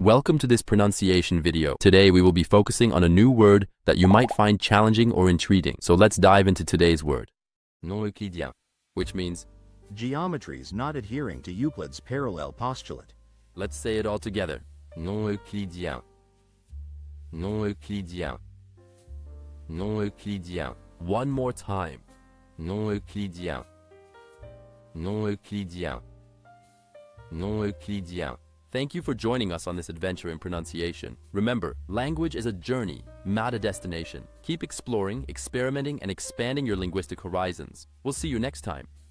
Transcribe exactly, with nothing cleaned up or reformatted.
Welcome to this pronunciation video. Today we will be focusing on a new word that you might find challenging or intriguing. So let's dive into today's word. Non-Euclidian, which means geometries not adhering to Euclid's parallel postulate. Let's say it all together. Non-Euclidien. Non-Euclidien. Non-Euclidien. One more time. Non-Euclidien. Non-Euclidien. Non-Euclidien. Thank you for joining us on this adventure in pronunciation. Remember, language is a journey, not a destination. Keep exploring, experimenting, and expanding your linguistic horizons. We'll see you next time.